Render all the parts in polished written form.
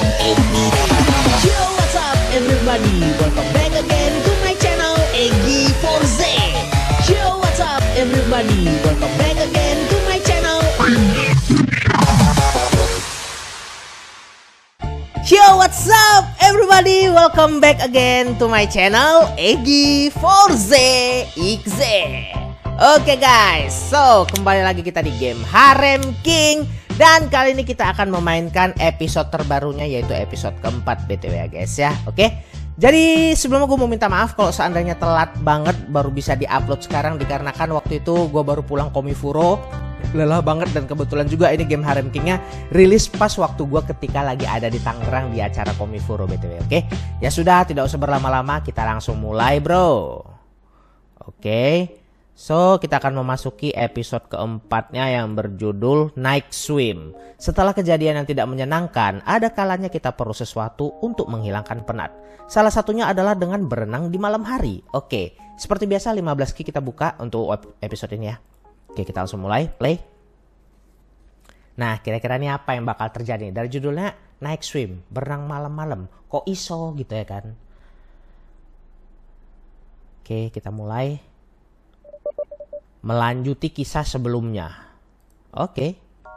Yo, what's up everybody? Welcome back again to my channel Egy Forze. Yo, what's up everybody? Welcome back again to my channel. Yo, what's up everybody? Welcome back again to my channel Egy Forze XZ. Oke guys, so kembali lagi kita di game Harem King. Dan kali ini kita akan memainkan episode terbarunya, yaitu episode keempat BTW ya guys ya. Oke, jadi sebelumnya gue mau minta maaf kalau seandainya telat banget baru bisa diupload sekarang, dikarenakan waktu itu gue baru pulang Komifuro, lelah banget. Dan kebetulan juga ini game Harem Kingnya rilis pas waktu gue ketika lagi ada di Tangerang di acara Komifuro BTW. Oke, ya sudah, tidak usah berlama-lama, kita langsung mulai bro. Oke, so kita akan memasuki episode keempatnya yang berjudul Night Swim. Setelah kejadian yang tidak menyenangkan, ada kalanya kita perlu sesuatu untuk menghilangkan penat. Salah satunya adalah dengan berenang di malam hari. Oke, seperti biasa 15 key kita buka untuk episode ini ya. Oke, kita langsung mulai, play. Nah, kira-kira ini apa yang bakal terjadi? Dari judulnya Night Swim, berenang malam-malam. Kok iso gitu ya kan? Oke, kita mulai. Melanjuti kisah sebelumnya. Oke.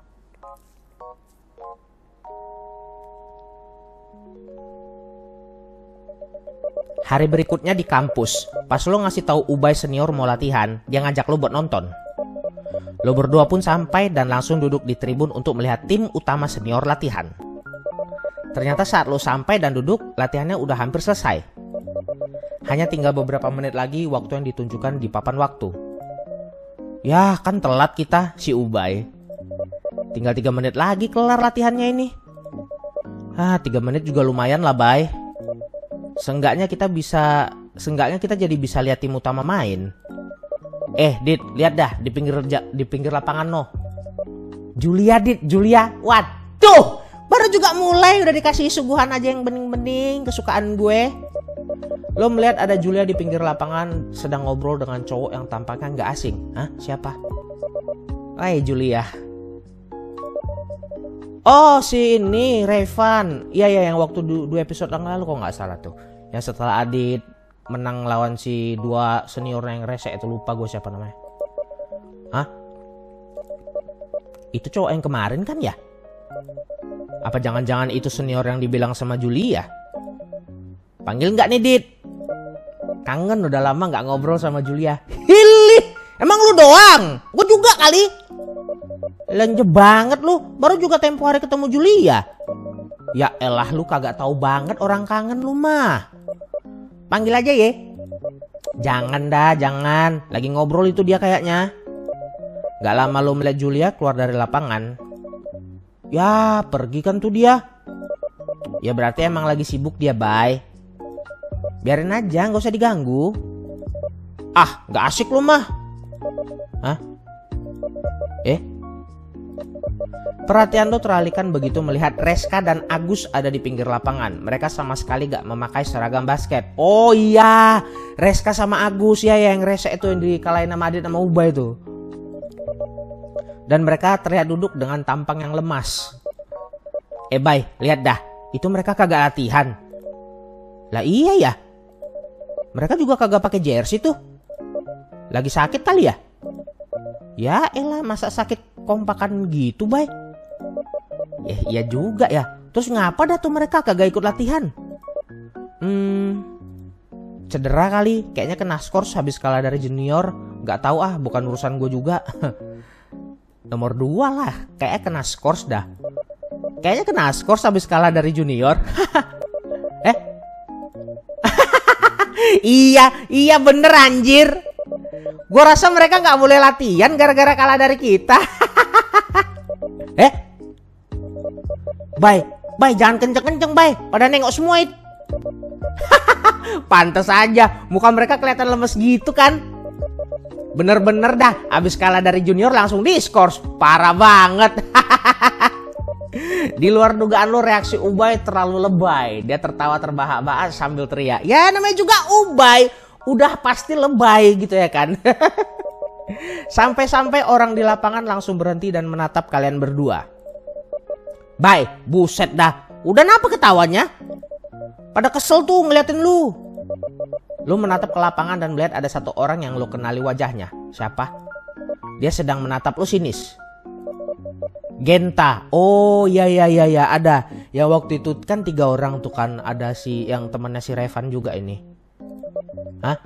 Hari berikutnya di kampus, pas lo ngasih tahu Ubay senior mau latihan, dia ngajak lo buat nonton. Lo berdua pun sampai dan langsung duduk di tribun untuk melihat tim utama senior latihan. Ternyata saat lo sampai dan duduk, latihannya udah hampir selesai. Hanya tinggal beberapa menit lagi waktu yang ditunjukkan di papan waktu. Ya kan telat kita, si Ubay. Tinggal 3 menit lagi kelar latihannya ini. 3 menit juga lumayan lah bay. Seenggaknya kita jadi bisa lihat tim utama main. Dit, lihat dah di pinggir lapangan no. Julia Dit, Julia. Waduh, baru juga mulai udah dikasih suguhan aja yang bening-bening kesukaan gue. Lo melihat ada Julia di pinggir lapangan sedang ngobrol dengan cowok yang tampaknya nggak asing. Hah? Siapa? Hai Julia. Oh si ini Revan. Iya yang waktu 2 episode yang lalu kok nggak salah tuh. Yang setelah Adit menang lawan si 2 senior yang rese itu, lupa gue siapa namanya. Hah? Itu cowok yang kemarin kan ya? Apa jangan-jangan itu senior yang dibilang sama Julia? Panggil nggak nih Dit? Kangen udah lama nggak ngobrol sama Julia. Hilih, emang lu doang? Gue juga kali. Lenje banget lu, baru juga tempo hari ketemu Julia. Ya elah, lu kagak tahu banget orang kangen lu mah. Panggil aja ya. Jangan dah, jangan. Lagi ngobrol itu dia kayaknya. Gak lama lu melihat Julia keluar dari lapangan. Ya pergi kan tuh dia. Ya berarti emang lagi sibuk dia, bye. Biarin aja, nggak usah diganggu. Nggak asik lu mah. Hah? Perhatian lo teralihkan begitu melihat Reska dan Agus ada di pinggir lapangan. Mereka sama sekali gak memakai seragam basket. Oh iya, Reska sama Agus ya, yang rese itu yang dikalahin sama Adit sama Ubay itu. Dan mereka terlihat duduk dengan tampang yang lemas. Bay, lihat dah, itu mereka kagak latihan. Lah iya ya. Mereka juga kagak pakai jersey tuh. Lagi sakit kali ya? Ya elah, masa sakit kompakan gitu, bay? Iya juga ya. Terus ngapa dah tuh mereka kagak ikut latihan? Cedera kali. Kayaknya kena skors habis kalah dari junior. Gak tahu bukan urusan gue juga. Nomor 2 lah. Kayaknya kena skors dah. Kayaknya kena skors habis kalah dari junior. Iya bener anjir. Gue rasa mereka gak boleh latihan gara-gara kalah dari kita. Bay, jangan kenceng-kenceng bay. Pada nengok semua itu. Pantes aja muka mereka kelihatan lemes gitu kan. Bener-bener dah, abis kalah dari junior langsung diskors. Parah banget. Di luar dugaan lo, reaksi Ubay terlalu lebay. Dia tertawa terbahak-bahak sambil teriak. Ya namanya juga Ubay, udah pasti lebay gitu ya kan. Sampai-sampai orang di lapangan langsung berhenti dan menatap kalian berdua. Bay, buset dah, Udah napa ketawanya? Pada kesel tuh ngeliatin lu. Lu menatap ke lapangan dan melihat ada satu orang yang lu kenali wajahnya. Siapa? Dia sedang menatap lu sinis. Genta. Oh ya ada. Yang waktu itu kan 3 orang tuh kan, ada si yang temannya si Revan juga ini. Hah?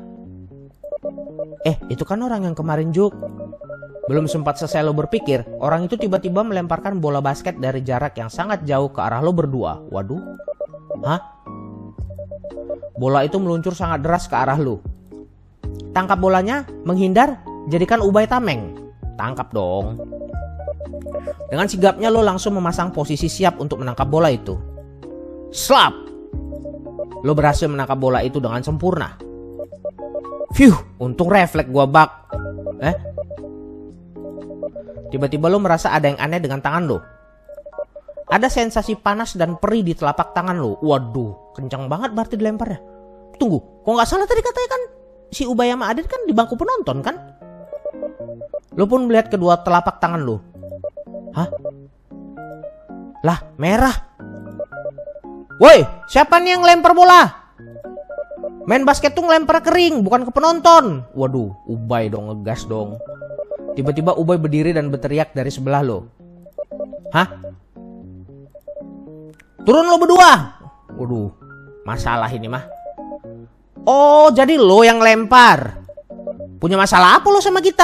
Itu kan orang yang kemarin Juk. Belum sempat selesai lo berpikir, orang itu tiba-tiba melemparkan bola basket dari jarak yang sangat jauh ke arah lo berdua. Waduh. Hah? Bola itu meluncur sangat deras ke arah lo. Tangkap bolanya, menghindar, jadikan Ubay tameng. Tangkap dong. Dengan sigapnya lo langsung memasang posisi siap untuk menangkap bola itu. Slap! Lo berhasil menangkap bola itu dengan sempurna. Phew, untung refleks gua bak. Tiba-tiba lo merasa ada yang aneh dengan tangan lo. Ada sensasi panas dan perih di telapak tangan lo. Waduh, kencang banget berarti dilemparnya. Tunggu, kok nggak salah tadi katanya kan si Ubay sama Adit kan di bangku penonton kan? Lo pun melihat kedua telapak tangan lo. Hah? Lah, merah. Woi, siapa nih yang lempar bola? Main basket tuh ngelempar kering, bukan ke penonton. Waduh, Ubay dong, ngegas dong. Tiba-tiba Ubay berdiri dan berteriak dari sebelah lo. Hah? Turun lo berdua. Waduh, masalah ini mah. Oh, jadi lo yang lempar. Punya masalah apa lo sama kita?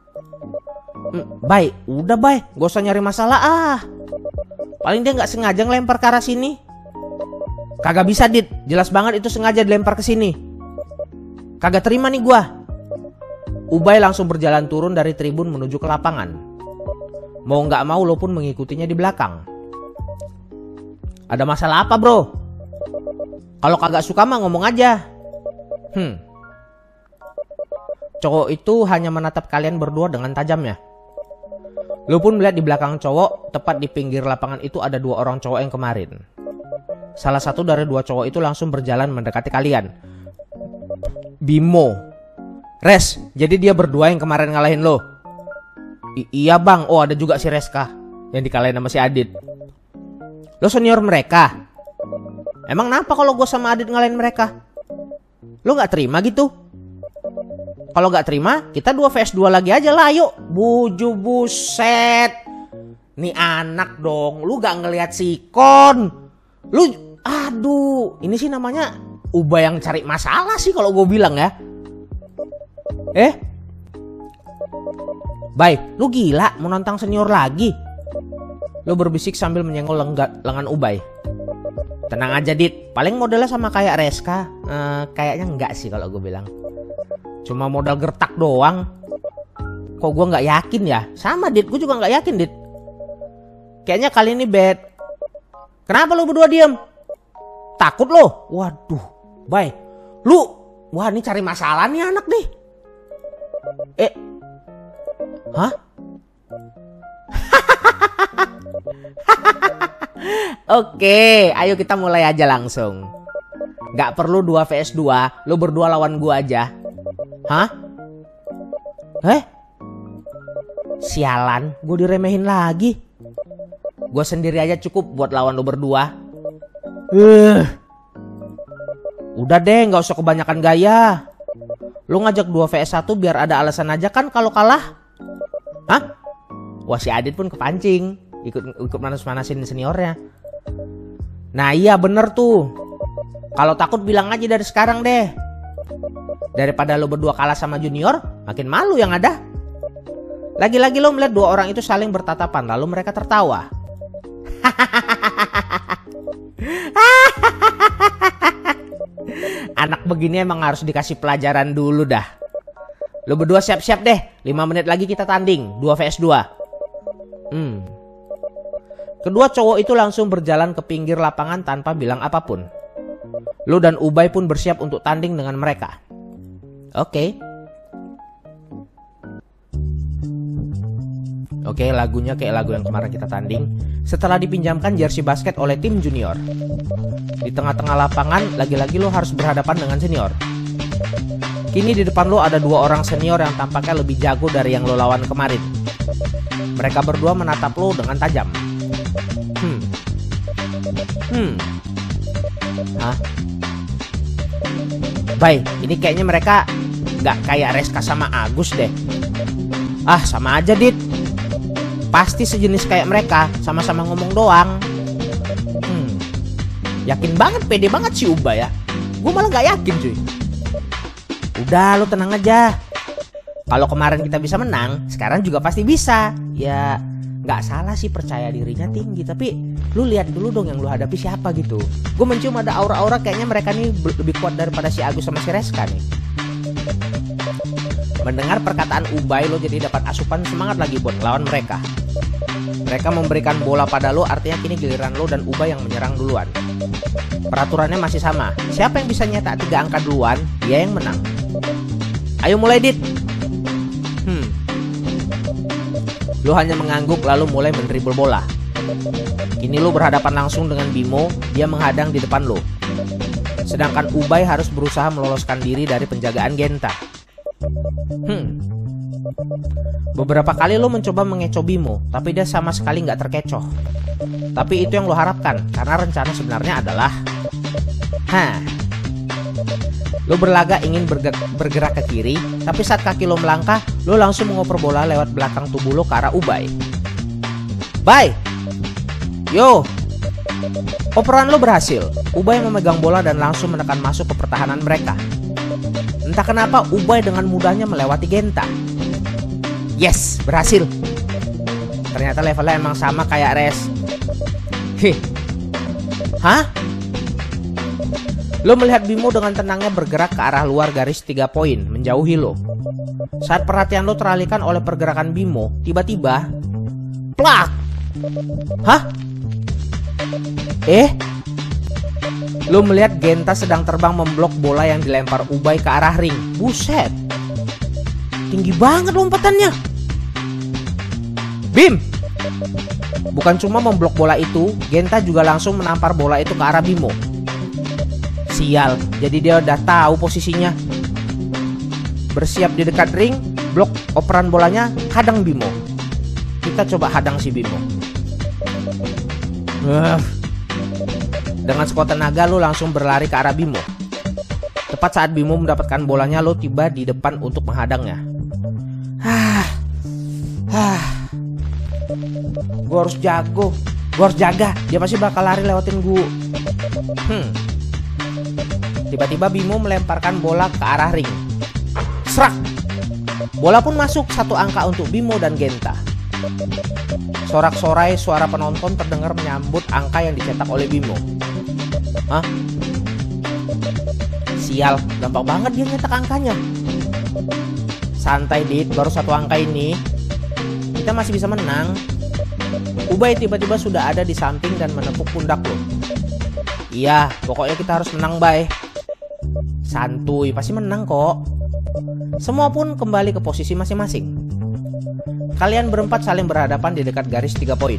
Bay, udah Bay, gak usah nyari masalah ah. Paling dia gak sengaja ngelempar ke arah sini. Kagak bisa Dit, jelas banget itu sengaja dilempar ke sini. Kagak terima nih gua. Ubay langsung berjalan turun dari tribun menuju ke lapangan. Mau nggak mau lo pun mengikutinya di belakang. Ada masalah apa bro? Kalau kagak suka mah ngomong aja. Cowok itu hanya menatap kalian berdua dengan tajamnya. Lo pun melihat di belakang cowok, tepat di pinggir lapangan itu ada 2 orang cowok yang kemarin. Salah satu dari 2 cowok itu langsung berjalan mendekati kalian. Bimo. Res, jadi dia berdua yang kemarin ngalahin lo? Iya bang, oh ada juga si Reska yang dikalahin sama si Adit. Lo senior mereka? Emang kenapa kalau gue sama Adit ngalahin mereka? Lo gak terima gitu? Kalau gak terima, kita 2 vs 2 lagi aja lah yuk. Buju buset. Nih anak dong, lu gak ngelihat sikon. Lu, aduh, ini sih namanya Ubay yang cari masalah sih kalau gue bilang ya. Bay, lu gila mau nantang senior lagi? Lu berbisik sambil menyenggol lengan Ubay. Tenang aja Dit, paling modelnya sama kayak Reska. Kayaknya enggak sih kalau gue bilang. Cuma modal gertak doang. Kok gue gak yakin ya? Sama Dit, gue juga gak yakin Dit. Kayaknya kali ini bad. Kenapa lu berdua diem? Takut lo? Waduh, Bay, lu, wah ini cari masalah nih anak nih. Hah? Oke, ayo kita mulai aja langsung. Gak perlu 2 vs 2, lo berdua lawan gua aja. Hah? Sialan, gue diremehin lagi. Gue sendiri aja cukup buat lawan lo berdua. Udah deh, gak usah kebanyakan gaya. Lo ngajak 2 vs 1 biar ada alasan aja kan kalau kalah. Hah? Wah si Adit pun kepancing. Ikut manas-manasin seniornya. Nah iya bener tuh. Kalau takut bilang aja dari sekarang deh. Daripada lo berdua kalah sama junior, makin malu yang ada. Lagi-lagi lo melihat 2 orang itu saling bertatapan, lalu mereka tertawa. Anak begini emang harus dikasih pelajaran dulu dah. Lo berdua siap-siap deh, 5 menit lagi kita tanding 2 vs 2. Kedua cowok itu langsung berjalan ke pinggir lapangan tanpa bilang apapun. Lo dan Ubay pun bersiap untuk tanding dengan mereka. Oke, lagunya kayak lagu yang kemarin kita tanding. Setelah dipinjamkan jersey basket oleh tim junior. Di tengah-tengah lapangan, lagi-lagi lo harus berhadapan dengan senior. Kini di depan lo ada 2 orang senior yang tampaknya lebih jago dari yang lo lawan kemarin. Mereka berdua menatap lo dengan tajam. Hah? Bay, ini kayaknya mereka nggak kayak Reska sama Agus deh. Ah, sama aja, Dit. Pasti sejenis kayak mereka, sama-sama ngomong doang. Yakin banget, pede banget si Ubay ya. Gue malah nggak yakin, cuy. Udah, lu tenang aja. Kalau kemarin kita bisa menang, sekarang juga pasti bisa. Ya, nggak salah sih percaya dirinya tinggi, tapi lu lihat dulu dong yang lu hadapi siapa gitu. Gue mencium ada aura-aura kayaknya mereka nih lebih kuat daripada si Agus sama si Reska nih. Mendengar perkataan Ubay, lo jadi dapat asupan semangat lagi buat lawan mereka. Mereka memberikan bola pada lo, artinya kini giliran lo dan Ubay yang menyerang duluan. Peraturannya masih sama. Siapa yang bisa nyetak 3 angka duluan, dia yang menang. Ayo mulai, Dit. Lo hanya mengangguk lalu mulai mendribble bola. Kini lo berhadapan langsung dengan Bimo, dia menghadang di depan lo. Sedangkan Ubay harus berusaha meloloskan diri dari penjagaan Genta. Beberapa kali lo mencoba mengecoh Bimo, tapi dia sama sekali nggak terkecoh. Tapi itu yang lo harapkan, karena rencana sebenarnya adalah lo berlaga ingin bergerak ke kiri, tapi saat kaki lo melangkah, lo langsung mengoper bola lewat belakang tubuh lo ke arah Ubay. Bay, yo, operan lo berhasil. Ubay memegang bola dan langsung menekan masuk ke pertahanan mereka. Entah kenapa Ubay dengan mudahnya melewati Genta. Yes, berhasil. Ternyata levelnya emang sama kayak Res. Hah? Lo melihat Bimo dengan tenangnya bergerak ke arah luar garis 3 poin, menjauhi lo. Saat perhatian lo teralihkan oleh pergerakan Bimo, tiba-tiba plak. Hah? Lo melihat Genta sedang terbang memblok bola yang dilempar Ubay ke arah ring. Buset, tinggi banget lompatannya. Bim! Bukan cuma memblok bola itu, Genta juga langsung menampar bola itu ke arah Bimo. Sial, jadi dia udah tahu posisinya. Bersiap di dekat ring, blok operan bolanya, hadang Bimo. Kita coba hadang si Bimo. Dengan sekuat tenaga lo langsung berlari ke arah Bimo. Tepat saat Bimo mendapatkan bolanya, lo tiba di depan untuk menghadangnya. Gue harus jago, gue harus jaga. Dia pasti bakal lari lewatin gue. Tiba-tiba Bimo melemparkan bola ke arah ring. Serak. Bola pun masuk 1 angka untuk Bimo dan Genta. Sorak-sorai suara penonton terdengar menyambut angka yang dicetak oleh Bimo. Hah? Sial, gampang banget dia nyetak angkanya. Santai, Dit, baru 1 angka ini. Kita masih bisa menang. Ubay tiba-tiba sudah ada di samping dan menepuk pundak lo. Iya, pokoknya kita harus menang, Bay. Santuy, pasti menang kok. Semua pun kembali ke posisi masing-masing. Kalian berempat saling berhadapan di dekat garis 3 poin.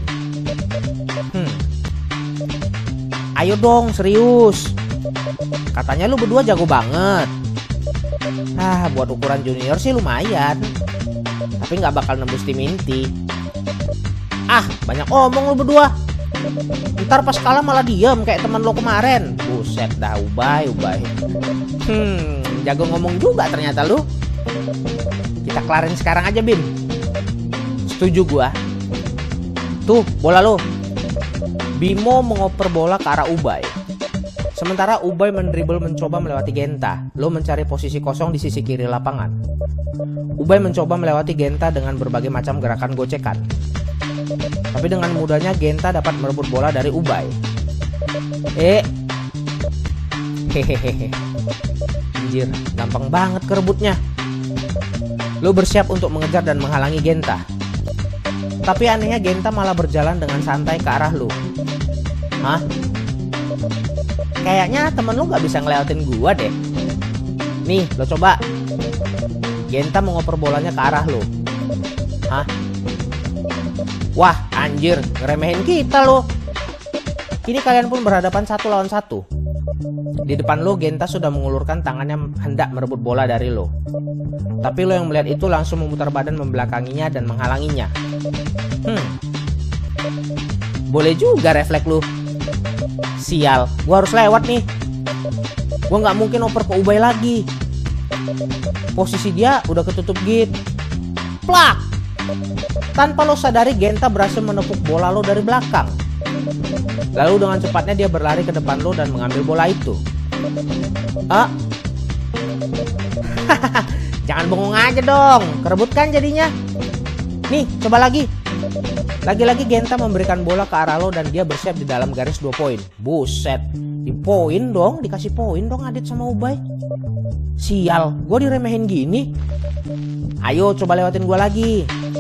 Ayo dong, serius. Katanya lu berdua jago banget. Buat ukuran junior sih lumayan. Tapi nggak bakal nembus tim inti. Banyak omong lu berdua. Ntar pas kalah malah diem kayak teman lo kemarin. Buset dah, Ubay. Jago ngomong juga ternyata lu. Kita kelarin sekarang aja, Bin. Setuju gua. Tuh, bola lo. Bimo mengoper bola ke arah Ubay. Sementara Ubay mendribble mencoba melewati Genta. Lo mencari posisi kosong di sisi kiri lapangan. Ubay mencoba melewati Genta dengan berbagai macam gerakan gocekan. Tapi dengan mudahnya Genta dapat merebut bola dari Ubay. Anjir, gampang banget kerebutnya. Lo bersiap untuk mengejar dan menghalangi Genta. Tapi anehnya Genta malah berjalan dengan santai ke arah lo. Kayaknya temen lo gak bisa ngelewatin gua deh. Nih, lo coba. Genta mengoper bolanya ke arah lo. Wah, anjir, ngeremehin kita lo. Kini kalian pun berhadapan 1 lawan 1. Di depan lo, Genta sudah mengulurkan tangannya hendak merebut bola dari lo. Tapi lo yang melihat itu langsung memutar badan membelakanginya dan menghalanginya. Boleh juga refleks lo. Sial, gue harus lewat nih. Gue nggak mungkin oper ke Ubay lagi. Posisi dia udah ketutup gate. Plak! Tanpa lo sadari, Genta berhasil menepuk bola lo dari belakang. Lalu dengan cepatnya dia berlari ke depan lo dan mengambil bola itu. Jangan bengong aja dong, kerebutkan jadinya. Nih, coba lagi. Lagi-lagi Genta memberikan bola ke arah lo dan dia bersiap di dalam garis 2 poin. Buset, di poin dong, dikasih poin dong Adit sama Ubay. Sial, gue diremehin gini. Ayo coba lewatin gue lagi.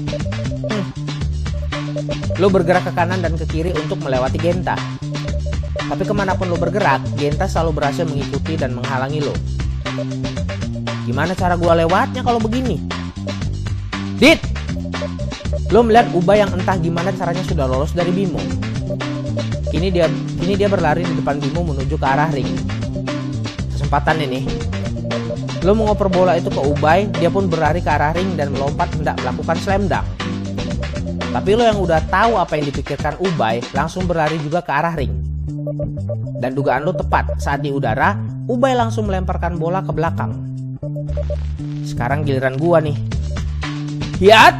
Lo bergerak ke kanan dan ke kiri untuk melewati Genta. Tapi kemanapun lo bergerak, Genta selalu berhasil mengikuti dan menghalangi lo. Gimana cara gue lewatnya kalau begini? Dit! Lo melihat Ubay yang entah gimana caranya sudah lolos dari Bimo. Kini dia berlari di depan Bimo menuju ke arah ring. Kesempatan ini. Lo mengoper bola itu ke Ubay, dia pun berlari ke arah ring dan melompat hendak melakukan slam dunk. Tapi lo yang udah tahu apa yang dipikirkan Ubay, langsung berlari juga ke arah ring. Dan dugaan lo tepat, saat di udara, Ubay langsung melemparkan bola ke belakang. Sekarang giliran gua nih. Hiat!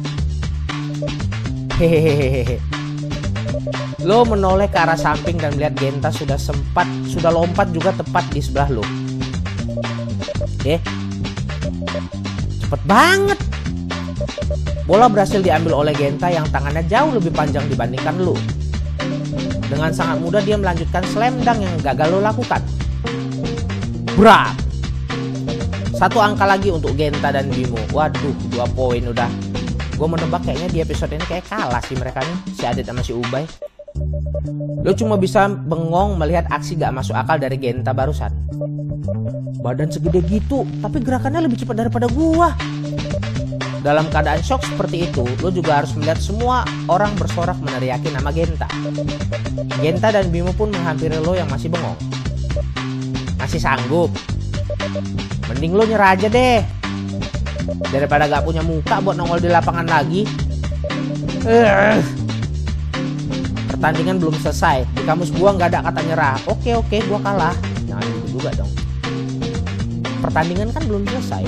Hehehehe. Lo menoleh ke arah samping dan melihat Genta sudah lompat juga tepat di sebelah lo. Cepet banget. Bola berhasil diambil oleh Genta yang tangannya jauh lebih panjang dibandingkan lo. Dengan sangat mudah dia melanjutkan slam dunk yang gagal lo lakukan. Brak. 1 angka lagi untuk Genta dan Bimo. Waduh, 2 poin udah. Gue menebak kayaknya di episode ini kayak kalah sih mereka nih, si Adit sama si Ubay. Lo cuma bisa bengong melihat aksi gak masuk akal dari Genta barusan. Badan segede gitu, tapi gerakannya lebih cepat daripada gua. Dalam keadaan shock seperti itu, lo juga harus melihat semua orang bersorak meneriaki nama Genta. Genta dan Bimo pun menghampiri lo yang masih bengong. Masih sanggup? Mending lo nyerah aja deh, daripada gak punya muka buat nongol di lapangan lagi. Pertandingan belum selesai. Di kamus gua nggak ada kata nyerah. Oke, gua kalah. Jangan gitu juga dong. Pertandingan kan belum selesai.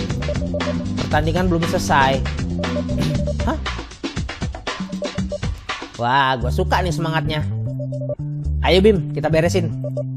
Hah? Wah, gua suka nih semangatnya. Ayo Bim, kita beresin.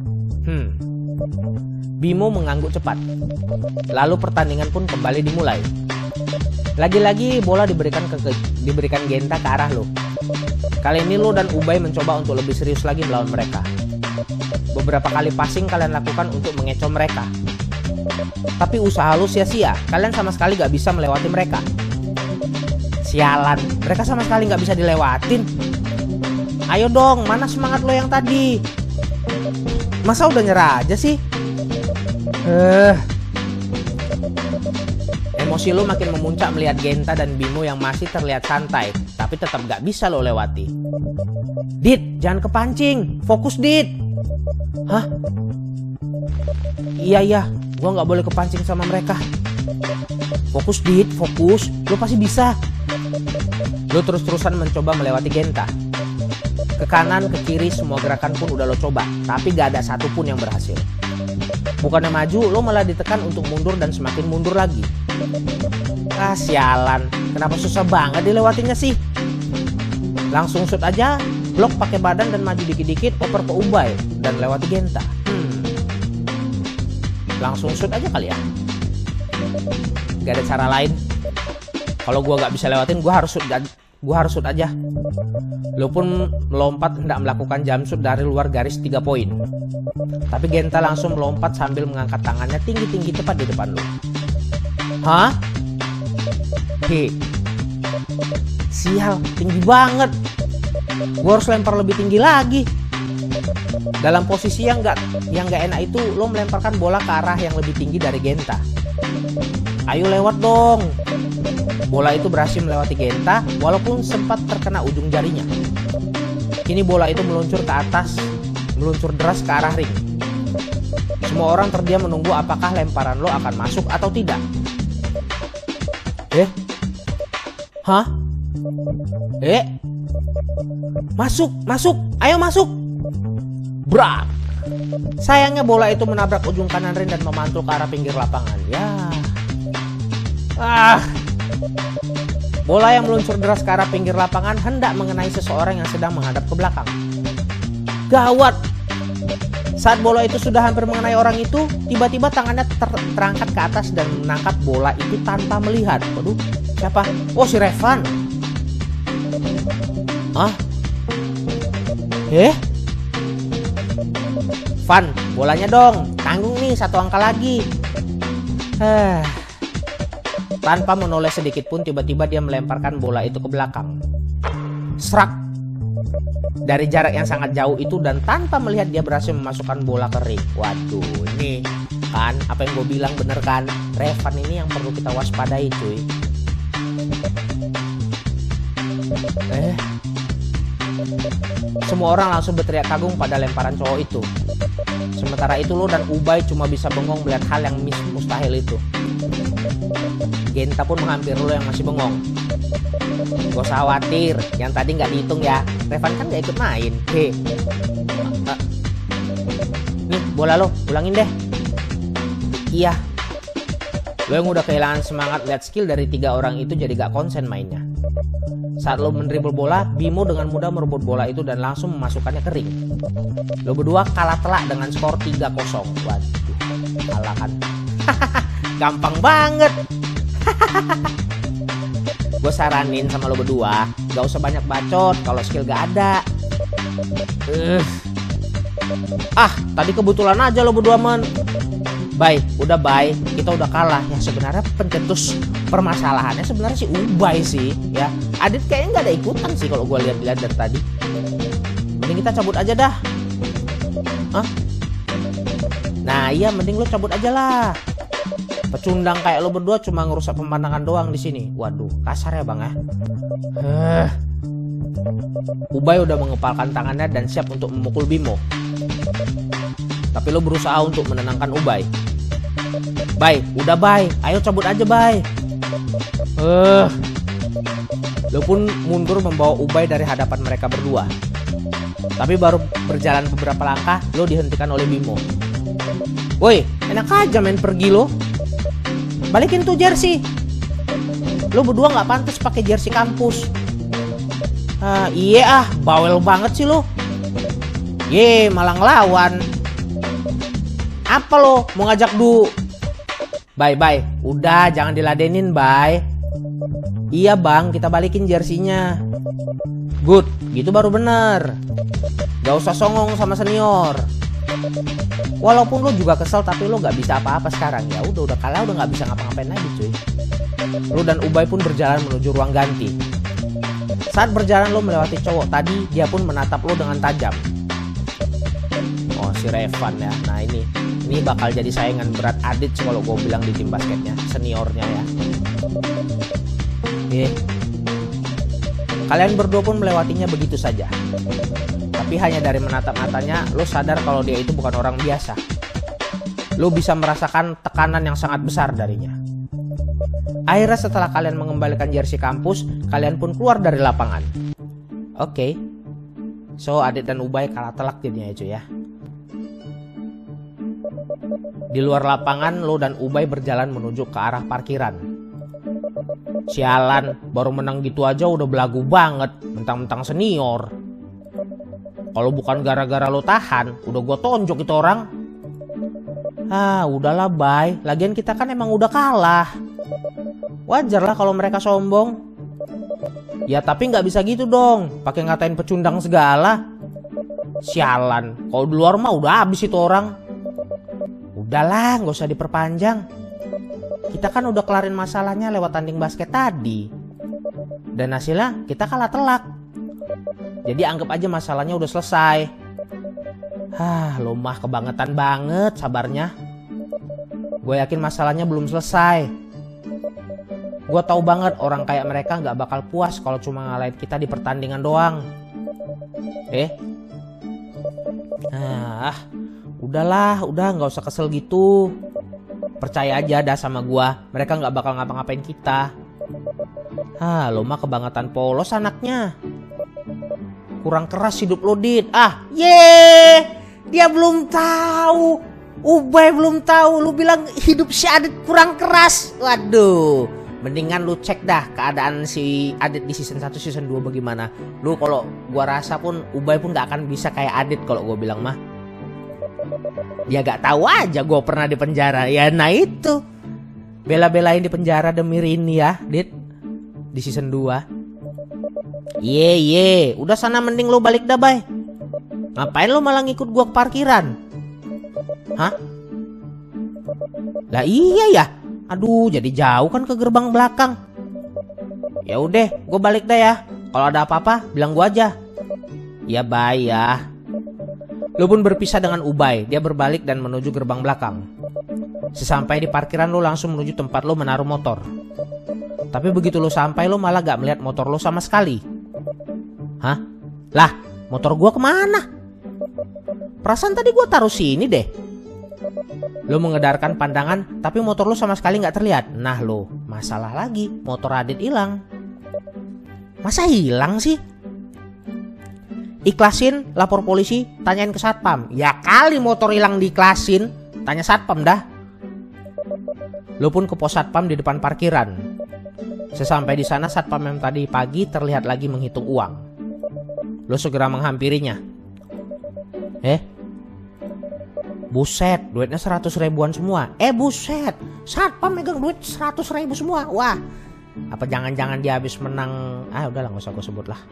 Bimo mengangguk cepat. Lalu pertandingan pun kembali dimulai. Lagi-lagi bola diberikan Genta ke arah lo. Kali ini lo dan Ubay mencoba untuk lebih serius lagi melawan mereka. Beberapa kali passing kalian lakukan untuk mengecoh mereka. Tapi usaha lo sia-sia, kalian sama sekali gak bisa melewati mereka. Sialan, mereka sama sekali gak bisa dilewatin. Ayo dong, mana semangat lo yang tadi? Masa udah nyerah aja sih? Emosi lo makin memuncak melihat Genta dan Bimo yang masih terlihat santai, tapi tetap gak bisa lo lewati. Dit, jangan kepancing, fokus Dit. Hah? Iya, gua gak boleh kepancing sama mereka. Fokus Dit, fokus, lo pasti bisa. Lo terus-terusan mencoba melewati Genta. Ke kanan, ke kiri, semua gerakan pun udah lo coba, tapi gak ada satupun yang berhasil. Bukannya maju, lo malah ditekan untuk mundur dan semakin mundur lagi. Ah, sialan, kenapa susah banget dilewatinya sih? Langsung shoot aja, blok pakai badan dan maju dikit-dikit, oper ke Ubay dan lewati Genta. Langsung shoot aja kali ya. Gak ada cara lain. Kalau gua gak bisa lewatin, gua harus shoot aja. Lo pun melompat hendak melakukan jump shoot dari luar garis 3 poin. Tapi Genta langsung melompat sambil mengangkat tangannya tinggi-tinggi tepat di depan lo. Hah? Sial, tinggi banget. Gua harus lempar lebih tinggi lagi. Dalam posisi yang gak enak itu, lo melemparkan bola ke arah yang lebih tinggi dari Genta. Ayo lewat dong. Bola itu berhasil melewati Genta walaupun sempat terkena ujung jarinya. Kini bola itu meluncur ke atas, meluncur deras ke arah ring. Semua orang terdiam menunggu apakah lemparan lo akan masuk atau tidak. Hah? Masuk, ayo masuk. Brak. Sayangnya bola itu menabrak ujung kanan ring dan memantul ke arah pinggir lapangan. Ya. Bola yang meluncur deras ke arah pinggir lapangan hendak mengenai seseorang yang sedang menghadap ke belakang. Gawat. Saat bola itu sudah hampir mengenai orang itu, tiba-tiba tangannya terangkat ke atas dan menangkap bola itu tanpa melihat. Waduh, siapa? Oh, si Revan. Van, bolanya dong. Tanggung nih, 1 angka lagi. Tanpa menoleh sedikit pun, tiba-tiba dia melemparkan bola itu ke belakang. Serak. Dari jarak yang sangat jauh itu dan tanpa melihat dia berhasil memasukkan bola ke ring. Waduh, ini kan apa yang gue bilang bener kan? Revan ini yang perlu kita waspadai, cuy. Semua orang langsung berteriak kagum pada lemparan cowok itu. Sementara itu lo dan Ubay cuma bisa bengong melihat hal yang mustahil itu. Genta pun menghampiri lo yang masih bengong. Gak usah khawatir, yang tadi nggak dihitung ya. Revan kan nggak ikut main. Nih bola lo, ulangin deh. Iya. Lo yang udah kehilangan semangat lihat skill dari 3 orang itu jadi gak konsen mainnya. Saat lo mendribble bola, Bimo dengan mudah merebut bola itu dan langsung memasukkannya ke ring. Lo berdua kalah telak dengan skor 3-0. Waduh, kalah kan. Gampang banget. Gue saranin sama lo berdua, gak usah banyak bacot kalau skill gak ada. Tadi kebetulan aja lo berdua men. Bay, udah Bay, kita udah kalah. Ya sebenarnya pencetus permasalahannya sebenarnya si Ubay sih, ya. Adit kayaknya nggak ada ikutan sih kalau gue lihat-lihat dari tadi. Mending kita cabut aja dah. Nah iya, mending lo cabut aja lah. Pecundang kayak lo berdua cuma ngerusak pemandangan doang di sini. Waduh, kasar ya bang ya. Ubay udah mengepalkan tangannya dan siap untuk memukul Bimo. Tapi lo berusaha untuk menenangkan Ubay. Bay, udah Bay, ayo cabut aja Bay. Lo pun mundur membawa Ubay dari hadapan mereka berdua. Tapi baru berjalan beberapa langkah, lo dihentikan oleh Bimo. Woi, enak aja main pergi lo. Balikin tuh jersey. Lo berdua nggak pantas pakai jersey kampus. Iya bawel banget sih lo. Malah ngelawan. Apa lo mau ngajak Bye, udah jangan diladenin Bye. Iya bang, kita balikin jersinya. Good, gitu baru bener. Gak usah songong sama senior. Walaupun lo juga kesel, tapi lo gak bisa apa-apa sekarang. Ya udah kalah, udah gak bisa ngapa-ngapain lagi cuy. Lo dan Ubay pun berjalan menuju ruang ganti. Saat berjalan lo melewati cowok tadi, dia pun menatap lo dengan tajam. Oh si Revan ya. Nah ini bakal jadi saingan berat Adit kalau gue bilang di tim basketnya, seniornya ya. Kalian berdua pun melewatinya begitu saja. Tapi hanya dari menatap matanya, lo sadar kalau dia itu bukan orang biasa. Lo bisa merasakan tekanan yang sangat besar darinya. Akhirnya setelah kalian mengembalikan jersey kampus, kalian pun keluar dari lapangan. Oke. So Adit dan Ubay kalah telak jadinya itu ya. Di luar lapangan, lo dan Ubay berjalan menuju ke arah parkiran. Sialan, baru menang gitu aja udah belagu banget, mentang-mentang senior. Kalau bukan gara-gara lo tahan, udah gue tonjok itu orang. Udahlah Bay, lagian kita kan emang udah kalah. Wajar lah kalau mereka sombong. Ya tapi nggak bisa gitu dong, pakai ngatain pecundang segala. Sialan, kalau di luar mah udah habis itu orang. Udahlah, nggak usah diperpanjang. Kita kan udah kelarin masalahnya lewat tanding basket tadi. Dan hasilnya kita kalah telak. Jadi anggap aja masalahnya udah selesai. Lo mah kebangetan banget sabarnya. Gue yakin masalahnya belum selesai. Gue tahu banget orang kayak mereka nggak bakal puas kalau cuma ngalahin kita di pertandingan doang. Udahlah, nggak usah kesel gitu. Percaya aja dah sama gua, mereka nggak bakal ngapa-ngapain kita. Lo mah kebangetan polos anaknya. Kurang keras hidup lo Dit. Dia belum tahu. Ubay belum tahu. Lu bilang hidup si Adit kurang keras. Waduh. Mendingan lu cek dah keadaan si Adit di season 1 season 2 bagaimana. Lu kalau gua rasa pun Ubay pun gak akan bisa kayak Adit kalau gua bilang mah. Dia gak tahu aja gua pernah di penjara. Ya nah itu. Bela-belain di penjara demi Rini ya, Dit. Di season 2. Ye, udah sana mending lu balik dah, Bay. Ngapain lu malah ngikut gua ke parkiran? Hah? Lah iya ya. Aduh, jadi jauh kan ke gerbang belakang. Ya udah, gua balik dah ya. Kalau ada apa-apa, bilang gua aja. Ya, Bay ya. Lu pun berpisah dengan Ubay. Dia berbalik dan menuju gerbang belakang. Sesampai di parkiran lu langsung menuju tempat lu menaruh motor. Tapi begitu lu sampai lu malah gak melihat motor lu sama sekali. Hah? Lah, motor gua kemana? Perasaan tadi gua taruh sini deh. Lu mengedarkan pandangan, tapi motor lu sama sekali gak terlihat. Nah lu, masalah lagi, motor Adit hilang. Masa hilang sih? Ikhlasin, lapor polisi, tanyain ke satpam. Ya kali motor hilang diikhlasin, tanya satpam dah. Lu pun ke pos satpam di depan parkiran. Sesampai di sana satpam yang tadi pagi terlihat lagi menghitung uang. Lo segera menghampirinya. Buset, duitnya 100 ribuan semua. Buset, satpam megang duit 100 ribu semua. Wah, apa jangan-jangan dia habis menang. Udahlah gak usah gue sebut lah.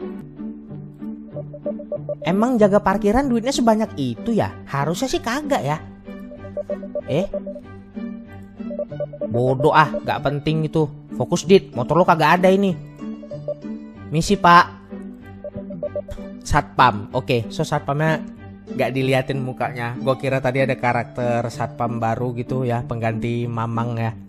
Emang jaga parkiran duitnya sebanyak itu ya? Harusnya sih kagak ya. Bodoh gak penting itu. Fokus Dit, motor lo kagak ada ini. Misi pak. Satpam, oke, so satpamnya gak diliatin mukanya. Gue kira tadi ada karakter satpam baru gitu ya, pengganti Mamang ya.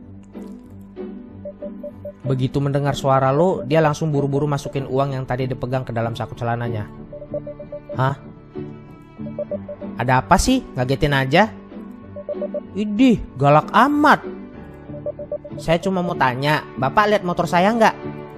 Begitu mendengar suara lo, dia langsung buru-buru masukin uang yang tadi dipegang ke dalam saku celananya. Hah? Ada apa sih? Ngagetin aja. Idih, galak amat. Saya cuma mau tanya, Bapak lihat motor saya nggak?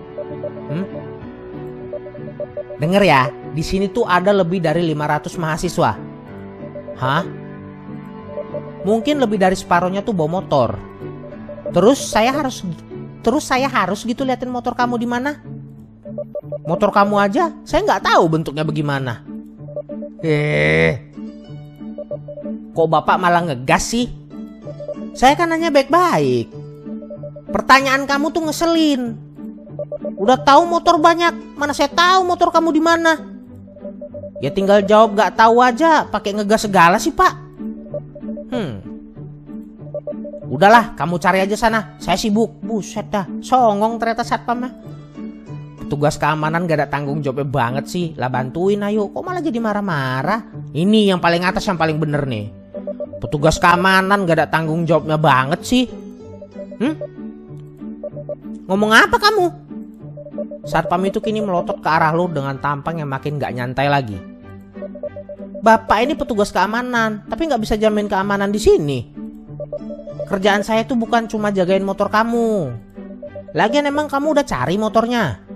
Dengar ya, di sini tuh ada lebih dari 500 mahasiswa. Hah? Mungkin lebih dari separuhnya tuh bawa motor. Terus saya harus gitu liatin motor kamu di mana? Motor kamu aja, saya nggak tahu bentuknya bagaimana. Kok Bapak malah ngegas sih? Saya kan nanya baik-baik. Pertanyaan kamu tuh ngeselin. Udah tahu motor banyak, mana saya tahu motor kamu di mana? Ya tinggal jawab gak tahu aja, pakai ngegas segala sih pak. Udahlah, kamu cari aja sana. Saya sibuk. Buset dah, songong ternyata satpamnya. Petugas keamanan gak ada tanggung jawabnya banget sih. Lah bantuin ayo, kok malah jadi marah-marah? Ini yang paling atas yang paling bener nih. Petugas keamanan gak ada tanggung jawabnya banget sih. Ngomong apa kamu? Satpam itu kini melotot ke arah lu dengan tampang yang makin gak nyantai lagi. Bapak ini petugas keamanan, tapi gak bisa jamin keamanan di sini. Kerjaan saya tuh bukan cuma jagain motor kamu. Lagian emang kamu udah cari motornya?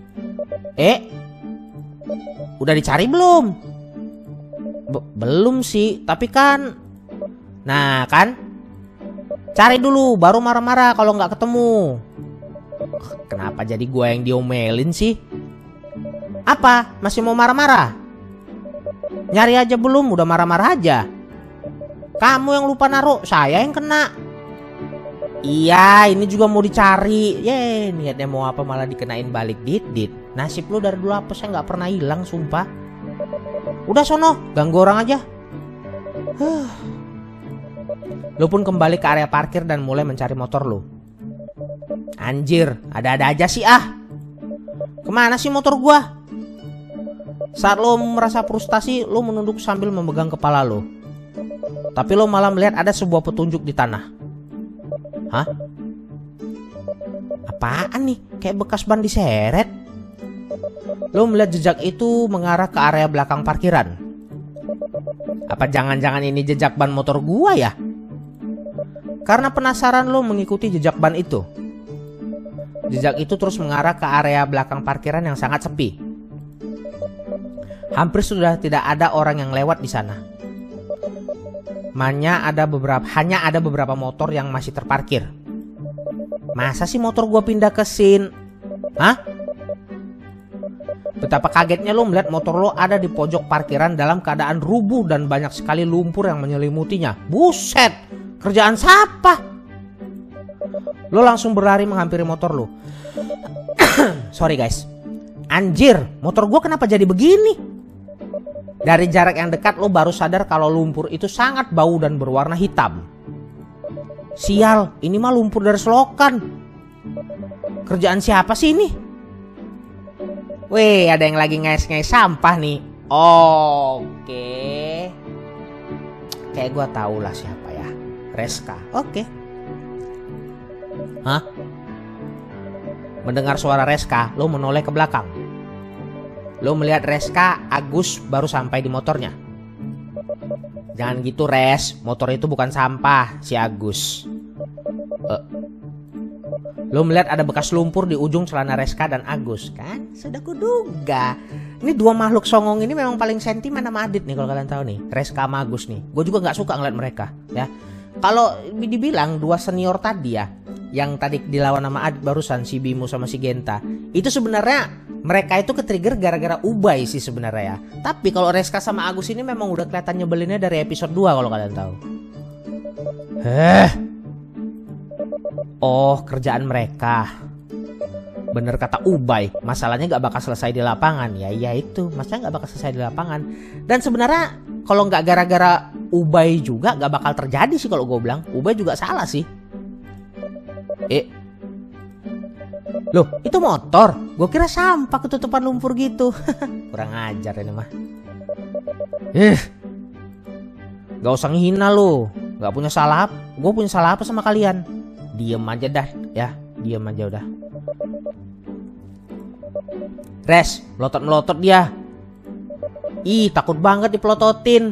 Udah dicari belum? Belum sih, tapi kan. Nah kan, cari dulu baru marah-marah kalau nggak ketemu. Kenapa jadi gue yang diomelin sih? Apa? Masih mau marah-marah? Nyari aja belum, udah marah-marah aja. Kamu yang lupa naruh, saya yang kena. Iya, ini juga mau dicari. Niatnya mau apa malah dikenain balik. Dit. Nasib lu dari dulu apa saya nggak pernah hilang, sumpah. Udah sono, ganggu orang aja. Lu pun kembali ke area parkir dan mulai mencari motor lu. Anjir, ada-ada aja sih Kemana sih motor gua? Saat lo merasa frustasi, lo menunduk sambil memegang kepala lo. Tapi lo malah melihat ada sebuah petunjuk di tanah. Hah? Apaan nih? Kayak bekas ban diseret. Lo melihat jejak itu mengarah ke area belakang parkiran. Apa jangan-jangan ini jejak ban motor gua ya? Karena penasaran lo mengikuti jejak ban itu. Jejak itu terus mengarah ke area belakang parkiran yang sangat sepi. Hampir sudah tidak ada orang yang lewat di sana. hanya ada beberapa motor yang masih terparkir. Masa sih motor gua pindah ke sini? Hah? Betapa kagetnya lo melihat motor lo ada di pojok parkiran dalam keadaan rubuh dan banyak sekali lumpur yang menyelimutinya. Buset, kerjaan siapa? Lo langsung berlari menghampiri motor lo. Sorry guys. Anjir, motor gua kenapa jadi begini? Dari jarak yang dekat lo baru sadar kalau lumpur itu sangat bau dan berwarna hitam. Sial, ini mah lumpur dari selokan. Kerjaan siapa sih ini? Weh, ada yang lagi ngais-ngais sampah nih. Oke. Kayak gua tau lah siapa ya. Reska. Oke. Hah? Mendengar suara Reska, lo menoleh ke belakang. Lo melihat Reska, Agus baru sampai di motornya. Jangan gitu Res, motor itu bukan sampah, si Agus. Lo melihat ada bekas lumpur di ujung celana Reska dan Agus. Kan sudah kuduga. Ini dua makhluk songong ini memang paling sentimen sama Adit nih kalau kalian tahu nih. Reska sama Agus nih. Gue juga gak suka ngeliat mereka ya. Kalau dibilang dua senior tadi ya, yang tadi dilawan sama Adit barusan, si Bimo sama si Genta, itu sebenarnya mereka itu ke-trigger gara-gara Ubay sih sebenarnya ya. Tapi kalau Reska sama Agus ini memang udah kelihatan nyebelinnya dari episode 2 kalau kalian tahu. Oh, kerjaan mereka. Bener kata Ubay, masalahnya gak bakal selesai di lapangan. Ya iya itu, masalahnya gak bakal selesai di lapangan. Dan sebenarnya kalau gak gara-gara Ubay juga gak bakal terjadi sih kalau gue bilang. Ubay juga salah sih. Loh, itu motor. Gue kira sampah ketutupan lumpur gitu. Kurang ajar ini mah. Gak usah ngehina lo. Gak punya salah. Gue punya salah apa sama kalian? Diem aja dah ya. Diem aja udah. Res, melotot-melotot dia. Ih, takut banget dipelototin.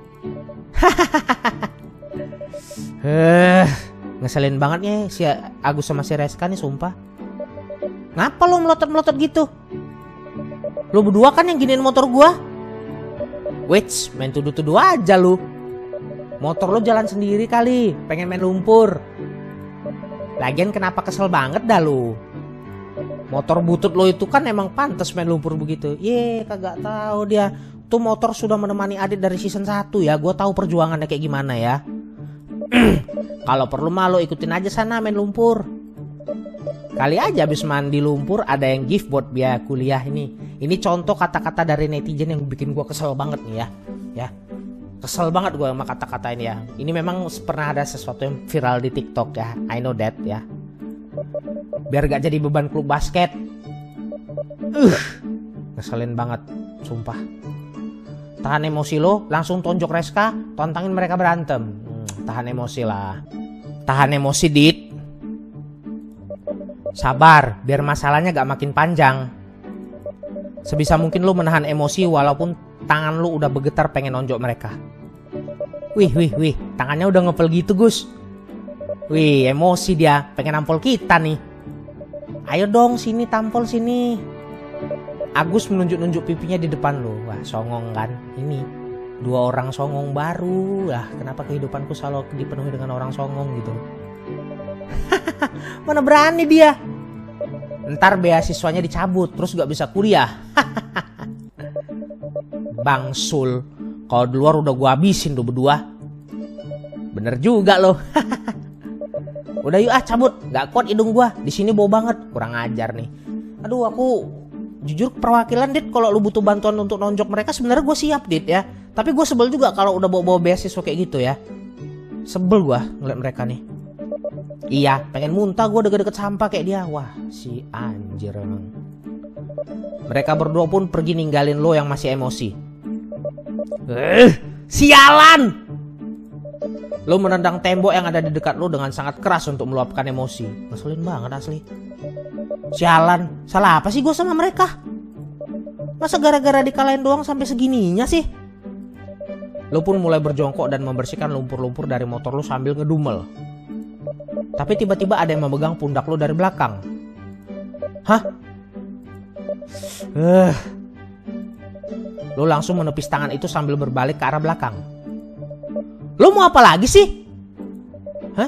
Ngeselin banget nih si Agus sama si Reska nih sumpah. Ngapa lo melotot-melotot gitu? Lo berdua kan yang giniin motor gua. Wits, main tuduh-tuduh aja lu. Motor lo jalan sendiri kali, pengen main lumpur. Lagian kenapa kesel banget dah lu? Motor butut lo itu kan emang pantas main lumpur begitu. Kagak tahu dia. Tuh motor sudah menemani Adit dari season 1 ya. Gue tahu perjuangannya kayak gimana ya. Kalau perlu mah lo ikutin aja sana main lumpur. Kali aja habis mandi lumpur ada yang gift buat biaya kuliah ini. Ini contoh kata-kata dari netizen yang bikin gue kesel banget nih ya. Ya. Kesel banget gue sama kata-kata ini ya. Ini memang pernah ada sesuatu yang viral di TikTok ya. I know that ya. Biar gak jadi beban klub basket. Ngeselin banget. Sumpah. Tahan emosi lo. Langsung tonjok Reska. Tontangin mereka berantem. Tahan emosi lah. Tahan emosi Dit. Sabar. Biar masalahnya gak makin panjang. Sebisa mungkin lo menahan emosi walaupun tangan lu udah bergetar pengen nonjok mereka. Wih, tangannya udah ngepel gitu Gus. Wih, emosi dia, pengen nampol kita nih. Ayo dong sini, tampol sini. Agus menunjuk-nunjuk pipinya di depan lu. Wah, songong kan? Ini dua orang songong baru. Kenapa kehidupanku selalu dipenuhi dengan orang songong gitu? Mana berani dia? Ntar beasiswanya dicabut, terus gak bisa kuliah. Bangsul, kalau di luar udah gua habisin tuh berdua. Bener juga loh. Udah yuk cabut, gak kuat hidung gua. Di sini bau banget, kurang ajar nih. Aduh, aku jujur perwakilan Dit, kalau lu butuh bantuan untuk nonjok mereka sebenarnya gue siap Dit ya. Tapi gue sebel juga kalau udah bawa-bawa beasiswa kayak gitu ya. Sebel gua ngeliat mereka nih. Iya, pengen muntah gue deket-deket sampah kayak dia. Wah, si anjir emang. Mereka berdua pun pergi ninggalin lo yang masih emosi. Sialan! Lo menendang tembok yang ada di dekat lo dengan sangat keras untuk meluapkan emosi. Ngeselin banget asli. Sialan, salah apa sih gue sama mereka? Masa gara-gara dikalahin doang sampai segininya sih? Lo pun mulai berjongkok dan membersihkan lumpur-lumpur dari motor lo sambil ngedumel. Tapi tiba-tiba ada yang memegang pundak lo dari belakang. Hah? Lo langsung menepis tangan itu sambil berbalik ke arah belakang. Lo mau apa lagi sih? Hah?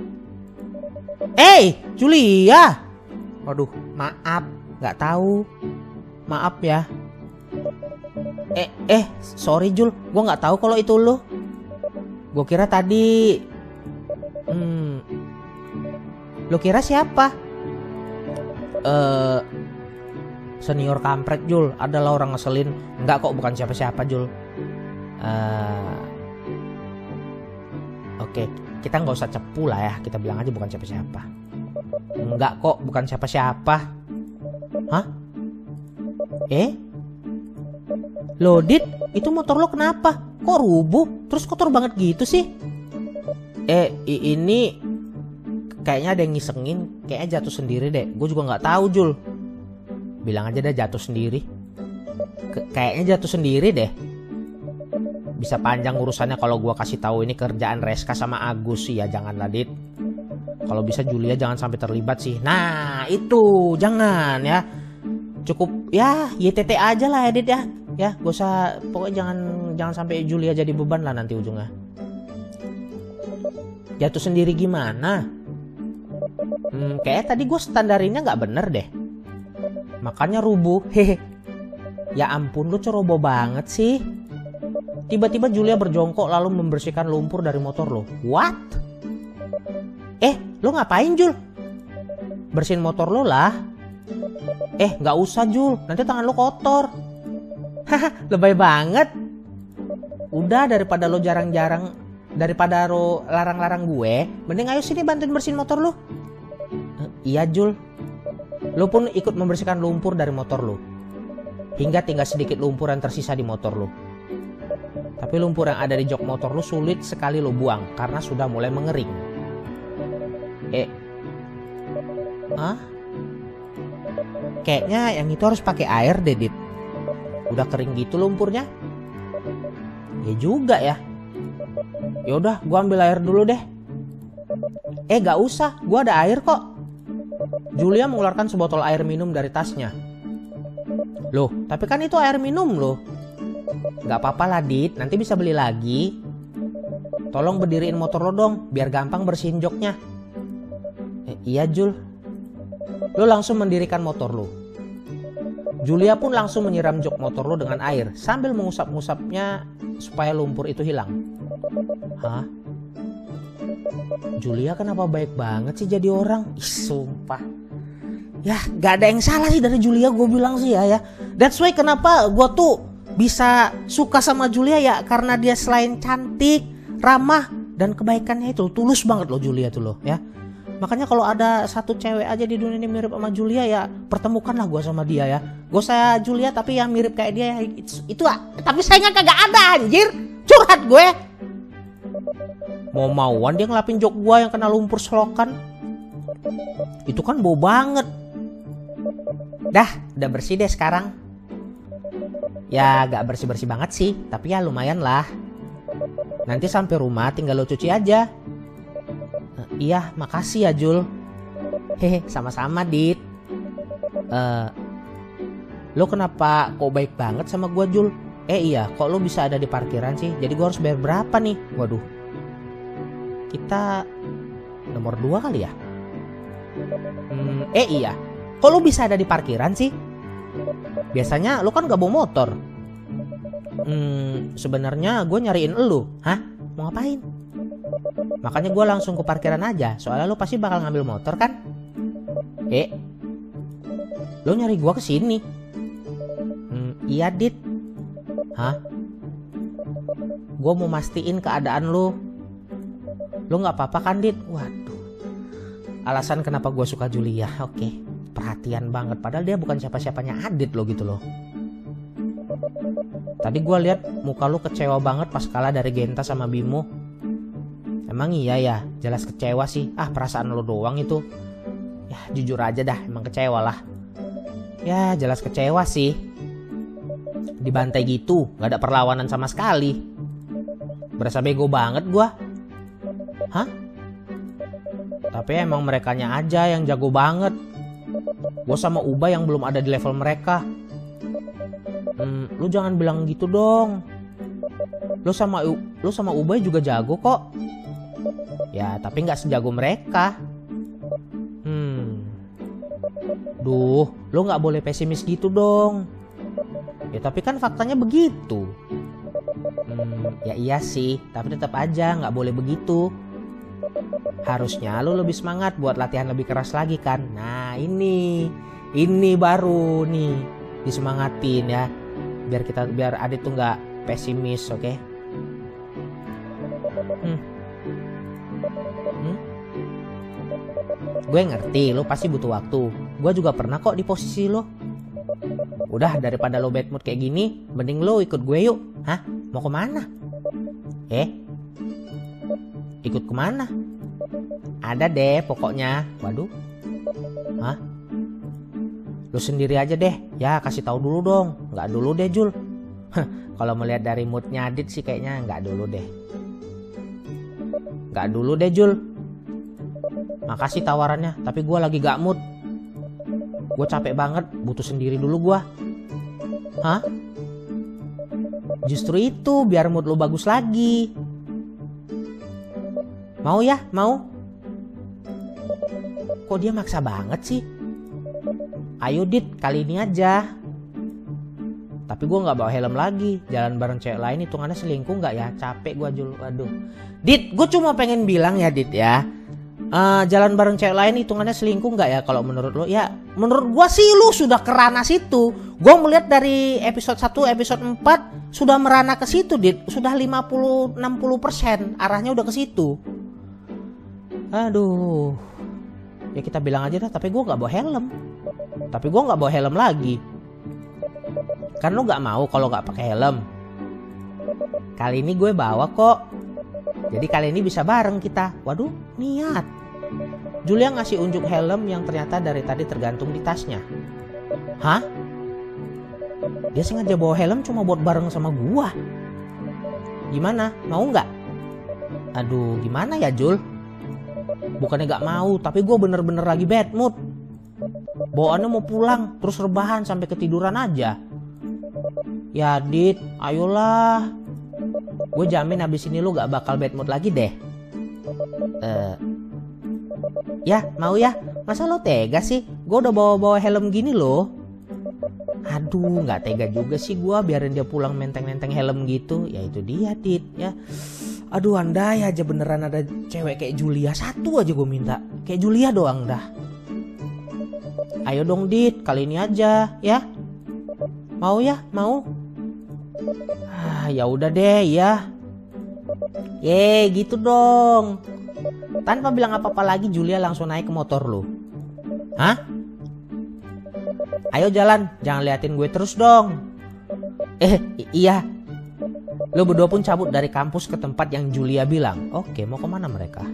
Julia. Waduh, maaf, nggak tahu. Maaf ya. Sorry Jul, gue nggak tahu kalau itu lo. Gue kira tadi. Lo kira siapa? Senior kampret Jul, adalah orang ngeselin. Enggak kok, bukan siapa-siapa Jul. Oke, kita nggak usah cepu lah ya. Kita bilang aja bukan siapa-siapa. Enggak kok, bukan siapa-siapa. Hah? Lodit, itu motor lo kenapa? Kok rubuh? Terus kotor banget gitu sih? Ini kayaknya ada yang ngisengin. Kayaknya jatuh sendiri deh. Gue juga nggak tahu Jul. Bilang aja dah jatuh sendiri. Kayaknya jatuh sendiri deh. Bisa panjang urusannya kalau gue kasih tahu ini kerjaan Reska sama Agus sih ya. Janganlah Dit. Kalau bisa Julia jangan sampai terlibat sih. Nah itu jangan ya. Cukup ya YTT aja lah ya Dit ya. Ya gak usah, pokoknya jangan sampai Julia jadi beban lah nanti ujungnya. Jatuh sendiri gimana? Kayaknya tadi gue standarinnya nggak bener deh. Makanya rubuh. Hehe. Ya ampun, lu ceroboh banget sih. Tiba-tiba Julia berjongkok lalu membersihkan lumpur dari motor lo. What? Lu ngapain Jul? Bersihin motor lo lah. Nggak usah Jul, nanti tangan lo kotor. Haha, lebay banget. Udah, daripada lo larang-larang gue, mending ayo sini bantuin bersihin motor lo. Iya Jul. Lo pun ikut membersihkan lumpur dari motor lo. Hingga tinggal sedikit lumpur yang tersisa di motor lo. Tapi lumpur yang ada di jok motor lo sulit sekali lo buang karena sudah mulai mengering. Kayaknya yang itu harus pakai air deh Dit. Udah kering gitu lumpurnya. Ya juga ya. Yaudah, gua ambil air dulu deh. Gak usah, gua ada air kok. Julia mengeluarkan sebotol air minum dari tasnya. Loh, tapi kan itu air minum loh. Gak apa-apa lah Dit, nanti bisa beli lagi. Tolong berdiriin motor lo dong, biar gampang bersihin joknya. Iya Jul. Lo langsung mendirikan motor lo. Julia pun langsung menyiram jok motor lo dengan air sambil mengusap-ngusapnya supaya lumpur itu hilang. Hah? Julia kenapa baik banget sih jadi orang? Sumpah. Ya gak ada yang salah sih dari Julia, gue bilang sih ya. That's why kenapa gue tuh bisa suka sama Julia ya. Karena dia selain cantik, ramah, dan kebaikannya itu tulus banget loh Julia tuh loh ya. Makanya kalau ada satu cewek aja di dunia ini mirip sama Julia ya, pertemukanlah gue sama dia ya. Gue saya Julia tapi yang mirip kayak dia itu tapi sayangnya kagak ada anjir. Curhat gue. Mau-mauan dia ngelapin jok gue yang kena lumpur selokan. Itu kan bau banget. Udah bersih deh sekarang. Ya gak bersih-bersih banget sih, tapi ya lumayan lah. Nanti sampai rumah tinggal lo cuci aja. Iya, makasih ya Jul. Hehe, sama-sama Dit. Lo kenapa kok baik banget sama gua Jul? Iya, kok lo bisa ada di parkiran sih? Jadi gua harus bayar berapa nih? Waduh. Kita nomor 2 kali ya? Iya. Kok lo bisa ada di parkiran sih? Biasanya lo kan gak bawa motor. Sebenarnya gue nyariin lo. Hah? Mau ngapain? Makanya gue langsung ke parkiran aja. Soalnya lo pasti bakal ngambil motor kan? Lo nyari gue kesini. Iya Dit. Hah? Gue mau mastiin keadaan lo. Lo gak apa-apa kan Dit? Waduh. Alasan kenapa gue suka Julia. Oke. Perhatian banget. Padahal dia bukan siapa-siapanya Adit lo gitu loh. Tadi gue lihat muka lo kecewa banget pas kalah dari Genta sama Bimo. Emang iya ya, jelas kecewa sih. Perasaan lo doang itu. Ya jujur aja dah, emang kecewa lah. Ya jelas kecewa sih. Dibantai gitu, gak ada perlawanan sama sekali. Berasa bego banget gua. Hah? Tapi emang merekanya aja yang jago banget. Gua sama Uba yang belum ada di level mereka. Lu jangan bilang gitu dong. Lu sama lu sama Ubay juga jago kok. Ya, tapi nggak sejago mereka. Duh, lu nggak boleh pesimis gitu dong. Ya, tapi kan faktanya begitu. Ya iya sih, tapi tetap aja nggak boleh begitu. Harusnya lu lebih semangat buat latihan lebih keras lagi kan. Nah, ini baru nih disemangatin ya. Biar Adit tuh nggak pesimis, oke? Gue ngerti lo pasti butuh waktu. Gue juga pernah kok di posisi lo. Udah, daripada lo bad mood kayak gini, mending lo ikut gue yuk. Hah? Mau kemana? Ikut kemana? Ada deh pokoknya. Waduh. Hah? Lo sendiri aja deh. Ya, kasih tahu dulu dong. Nggak dulu deh, Jul. Kalau melihat dari moodnya Adit sih kayaknya nggak dulu deh. Nggak dulu deh, Jul. Makasih tawarannya, tapi gue lagi gak mood. Gue capek banget, butuh sendiri dulu gue. Hah? Justru itu, biar mood lo bagus lagi. Mau ya? Mau? Kok dia maksa banget sih? Ayo Dit, kali ini aja. Tapi gue gak bawa helm lagi. Jalan bareng cewek lain hitungannya selingkuh gak ya? Capek gue, Jul. Waduh. Dit, gue cuma pengen bilang ya Dit ya. Jalan bareng cewek lain hitungannya selingkuh nggak ya kalau menurut lo? Ya menurut gua sih lu sudah kerana situ. Gua melihat dari episode 1, episode 4 sudah merana ke situ, Dit. Sudah 50-60% arahnya udah ke situ. Aduh. Ya kita bilang aja dah, tapi gua nggak bawa helm. Tapi gua nggak bawa helm lagi. Kan lu nggak mau kalau nggak pakai helm. Kali ini gue bawa kok. Jadi kali ini bisa bareng kita. Waduh, niat. Julia ngasih unjuk helm yang ternyata dari tadi tergantung di tasnya. Hah? Dia sengaja bawa helm cuma buat bareng sama gua. Gimana? Mau nggak? Aduh, gimana ya Jul? Bukannya nggak mau, tapi gua bener-bener lagi bad mood. Bawaannya mau pulang, terus rebahan sampai ketiduran aja. Ya Dit, ayolah. Gue jamin abis ini lu gak bakal bad mood lagi deh. Ya mau ya. Masa lo tega sih? Gue udah bawa helm gini loh. Aduh, gak tega juga sih gue biarin dia pulang menteng-menteng helm gitu. Ya itu dia Dit ya. Aduh, andai aja beneran ada cewek kayak Julia. Satu aja gue minta. Kayak Julia doang dah. Ayo dong Dit, kali ini aja ya. Mau ya? Mau? Ya udah deh ya. Gitu dong. Tanpa bilang apa-apa lagi Julia langsung naik ke motor lu. Hah? Ayo jalan, jangan liatin gue terus dong. Iya. Lo berdua pun cabut dari kampus ke tempat yang Julia bilang. Oke, mau kemana mereka?